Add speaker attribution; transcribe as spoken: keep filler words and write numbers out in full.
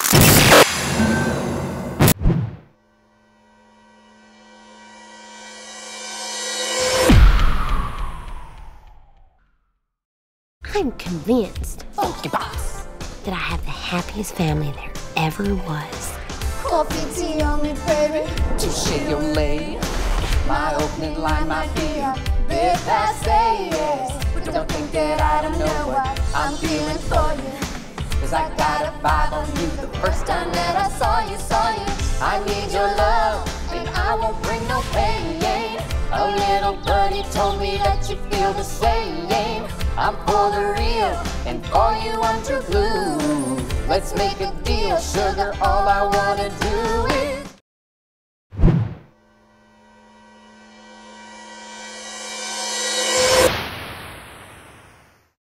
Speaker 1: I'm convinced, thank you, boss, that I have the happiest family there ever was.
Speaker 2: Coffee, tea on me, baby.
Speaker 3: Touche your lay. My opening line might be a bit passe, yes. But don't think that I don't know what I'm feeling for you. Cause I got a vibe on you the first time that I saw you, saw you. I need your love, and I won't bring no pain. A little birdie told me that you feel the same. I'm for the real, and for you I'm true blue. Let's make a deal, sugar, all I wanna do